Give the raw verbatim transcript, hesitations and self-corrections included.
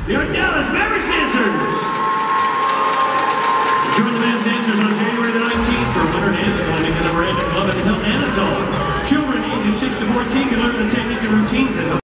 New York Dallas Maverick dancers. Join the Mavs dancers on January the nineteenth for winter dance climbing at the Miranda Club at the Hilton Anatole. Children ages six to fourteen can learn the technique and routines at the